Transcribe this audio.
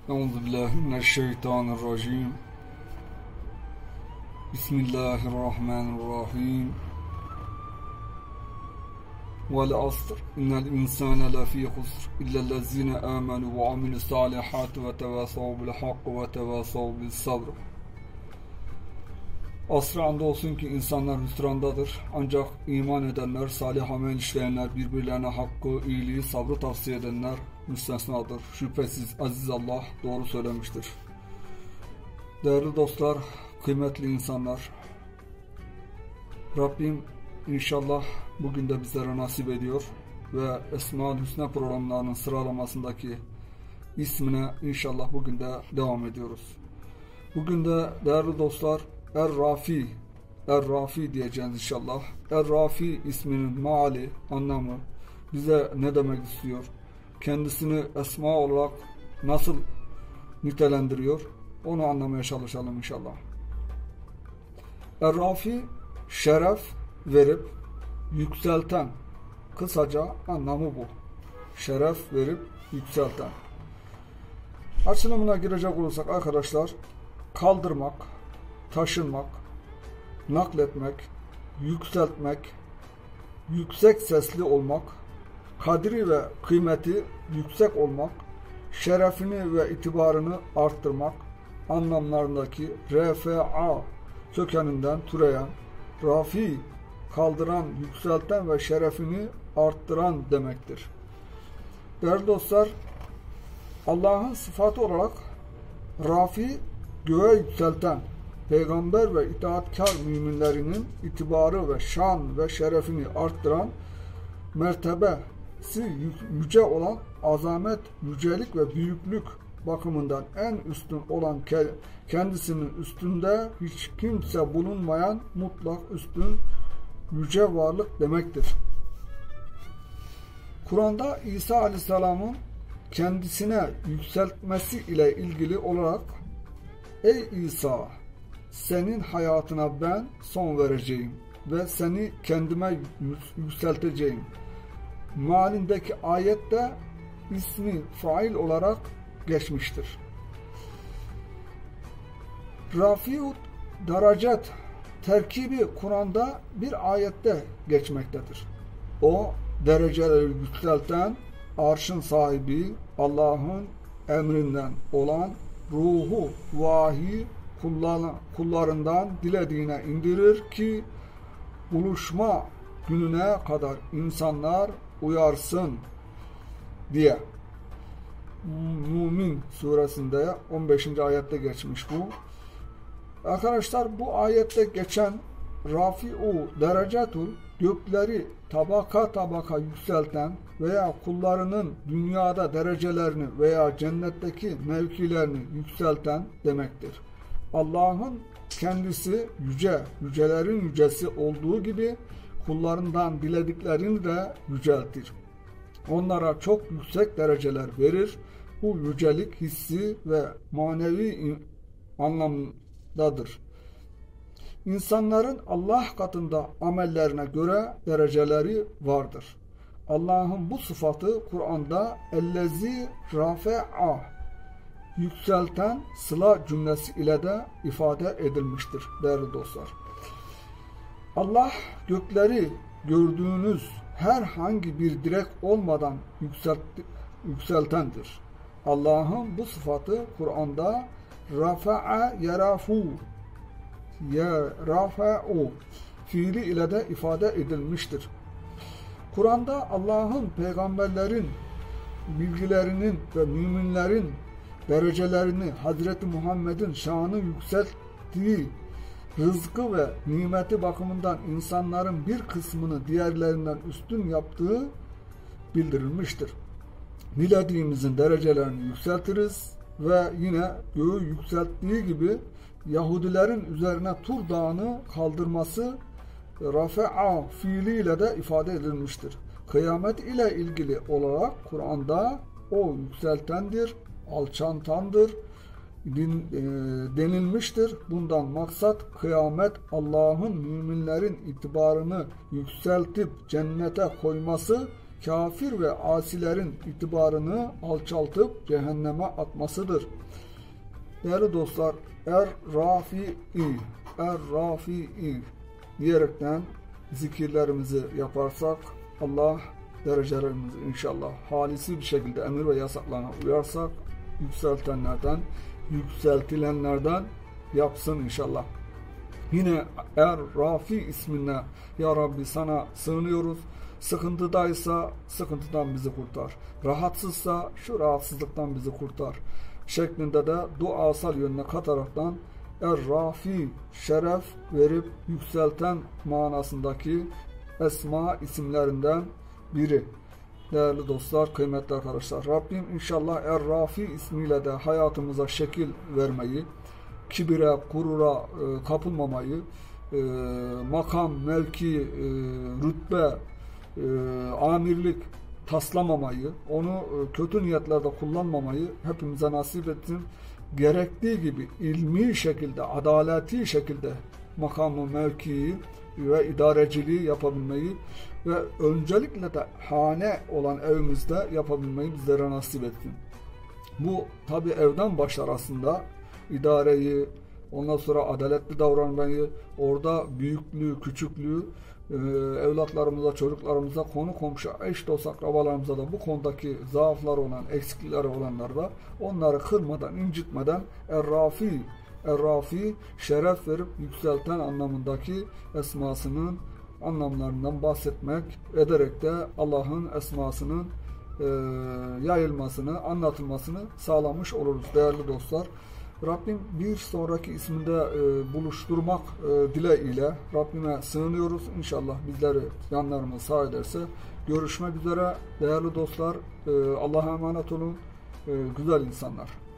Euzubillahimineşşeytanirracim. Bismillahirrahmanirrahim. Vel asr. İnnel insane lefî husr. İllellezîne âmenû ve amilussâlihâti ve tevâsav bil hakkı ve tevâsav bis sabr. Asra andolsun ki insanlar hüsrandadır. Ancak iman edenler, salih amel işleyenler, birbirlerine hakkı, iyiliği, sabrı tavsiye edenler müstesnadır. Şüphesiz aziz Allah doğru söylemiştir. Değerli dostlar, kıymetli insanlar, Rabbim inşallah bugün de bizlere nasip ediyor ve Esma-ül Hüsna programlarının sıralamasındaki ismine inşallah bugün de devam ediyoruz. Bugün de değerli dostlar, Er-Rafi diyeceğiz inşallah. Er-Rafi isminin meali, anlamı, bize ne demek istiyor? Kendisini esma olarak nasıl nitelendiriyor? Onu anlamaya çalışalım inşallah. Er-Rafi, şeref verip yükselten. Kısaca anlamı bu. Şeref verip yükselten. Açılımına girecek olursak arkadaşlar, kaldırmak, taşınmak, nakletmek, yükseltmek, yüksek sesli olmak, kadri ve kıymeti yüksek olmak, şerefini ve itibarını arttırmak anlamlarındaki refa kökeninden türeyen rafi, kaldıran, yükselten ve şerefini arttıran demektir. Değerli dostlar, Allah'ın sıfatı olarak rafi, göğe yükselten, peygamber ve itaatkar müminlerinin itibarı ve şan ve şerefini arttıran, mertebesi yüce olan, azamet, yücelik ve büyüklük bakımından en üstün olan, kendisinin üstünde hiç kimse bulunmayan mutlak üstün yüce varlık demektir. Kur'an'da İsa Aleyhisselam'ın kendisine yükseltmesi ile ilgili olarak "Ey İsa, senin hayatına ben son vereceğim ve seni kendime yükselteceğim" mealindeki ayette ismi fail olarak geçmiştir. Rafiut derecet terkibi Kur'an'da bir ayette geçmektedir. O dereceleri yükselten, arşın sahibi, Allah'ın emrinden olan ruhu vahiy kullarından dilediğine indirir ki buluşma gününe kadar insanlar uyarsın diye. Mümin suresinde 15. ayette geçmiş bu. Arkadaşlar, bu ayette geçen Rafi'u derecetul, gökleri tabaka tabaka yükselten veya kullarının dünyada derecelerini veya cennetteki mevkilerini yükselten demektir. Allah'ın kendisi yüce, yücelerin yücesi olduğu gibi kullarından dilediklerini de yüceltir. Onlara çok yüksek dereceler verir. Bu yücelik hissi ve manevi anlamdadır. İnsanların Allah katında amellerine göre dereceleri vardır. Allah'ın bu sıfatı Kur'an'da "Ellezî rafe'a" yükselten sıla cümlesi ile de ifade edilmiştir değerli dostlar. Allah gökleri gördüğünüz herhangi bir direk olmadan yükseltendir. Allah'ın bu sıfatı Kur'an'da rafa'a yarafu, rafa'u fiili ile de ifade edilmiştir. Kur'an'da Allah'ın peygamberlerin bilgilerinin ve müminlerin derecelerini, Hazreti Muhammed'in şanı yükselttiği, rızkı ve nimeti bakımından insanların bir kısmını diğerlerinden üstün yaptığı bildirilmiştir. Dilediğimizin derecelerini yükseltiriz ve yine göğü yükselttiği gibi Yahudilerin üzerine Tur Dağı'nı kaldırması rafa'a fiiliyle de ifade edilmiştir. Kıyamet ile ilgili olarak Kur'an'da o yükseltendir, alçantandır denilmiştir. Bundan maksat kıyamet Allah'ın müminlerin itibarını yükseltip cennete koyması, kafir ve asilerin itibarını alçaltıp cehenneme atmasıdır. Değerli dostlar, Er-Rafi'i diyerekten zikirlerimizi yaparsak, Allah derecelerimizi inşallah halisi bir şekilde emir ve yasaklarına uyarsak, yükseltilenlerden yapsın inşallah. Yine Er-Rafi ismine Ya Rabbi sana sığınıyoruz. Sıkıntıdaysa sıkıntıdan bizi kurtar. Rahatsızsa şu rahatsızlıktan bizi kurtar. Şeklinde de duasal yönüne kataraktan Er-Rafi şeref verip yükselten manasındaki esma isimlerinden biri. Değerli dostlar, kıymetli arkadaşlar, Rabbim inşallah Er-Rafi ismiyle de hayatımıza şekil vermeyi, kibire, gurura kapılmamayı, makam, mevki, rütbe, amirlik taslamamayı, onu kötü niyetlerde kullanmamayı hepimize nasip etsin. Gerektiği gibi ilmi şekilde, adaleti şekilde makamı, mevkiyi ve idareciliği yapabilmeyi ve öncelikle de hane olan evimizde yapabilmeyi bizlere nasip etsin. Bu tabi evden başlar aslında. İdareyi, ondan sonra adaletli davranmayı, orada büyüklüğü, küçüklüğü, evlatlarımıza, çocuklarımıza, konu komşu, eş dost akrabalarımıza da bu konudaki zaafları olan, eksiklikleri olanlar da onları kırmadan, incitmeden Er-Rafi şeref verip yükselten anlamındaki esmasının anlamlarından bahsetmek ederek de Allah'ın esmasının yayılmasını, anlatılmasını sağlamış oluruz değerli dostlar. Rabbim bir sonraki isminde buluşturmak dileğiyle Rabbime sığınıyoruz. İnşallah bizleri yanlarımız sağ ederse görüşmek üzere değerli dostlar. Allah'a emanet olun güzel insanlar.